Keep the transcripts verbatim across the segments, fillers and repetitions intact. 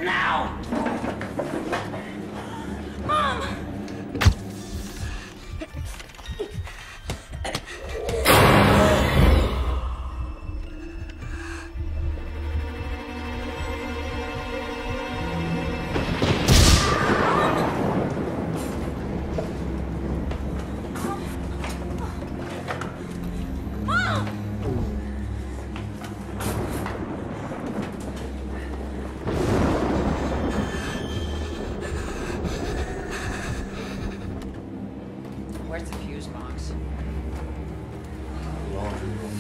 now! Mom! Where's the fuse box? Laundry room.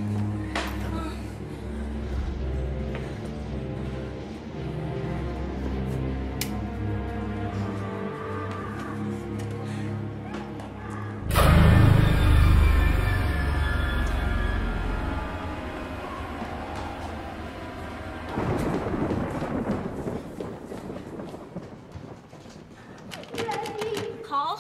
Paul?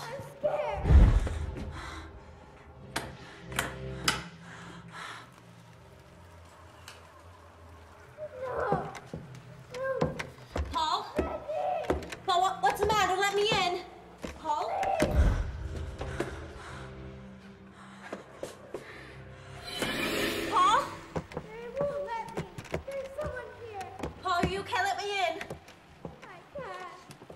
Paul? Paul, what, what's the matter? Let me in. Paul? Paul? They won't let me. There's someone here. Paul, are you okay? Let me in. I can't.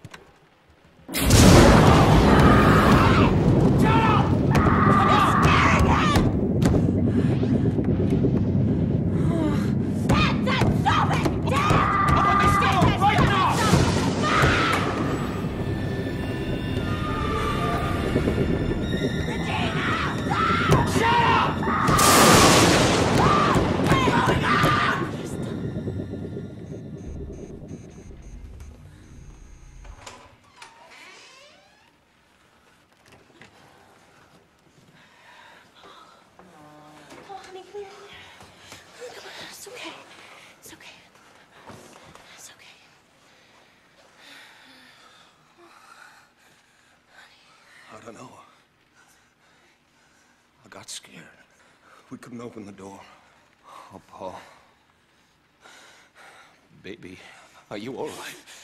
It's okay. It's okay. It's okay. I don't know. I got scared. We couldn't open the door. Oh, Paul. Baby, are you all right?